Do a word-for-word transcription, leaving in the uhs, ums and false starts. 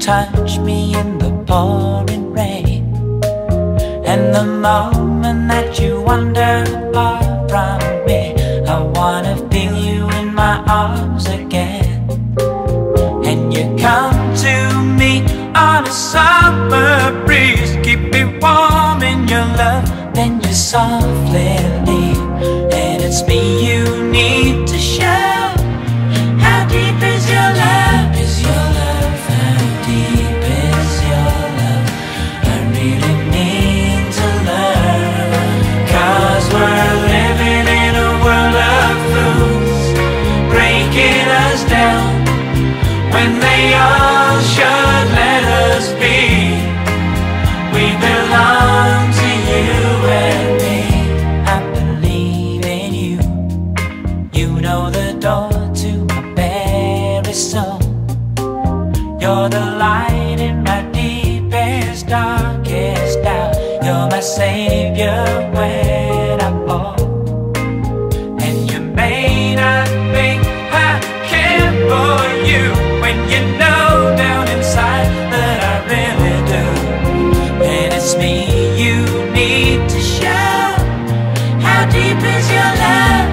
touch me in the pouring rain, and the moment that you wander far from me, I wanna feel you in my arms again. And you come to me on a summer breeze, keep me warm in your love, then you softly leave. And it's me you need to show. How deep is your love? Is your love? How deep is your love? I really need to learn. Cause we're living in a world of fools, breaking us down when they all should let us be. We belong to you and me. I believe in you. You know the door to my very soul. You're the light in my deepest, darkest doubt. You're my savior when I fall. And you may not think I care for you, when you know down inside that I really do. And it's me you need to show. How deep is your love?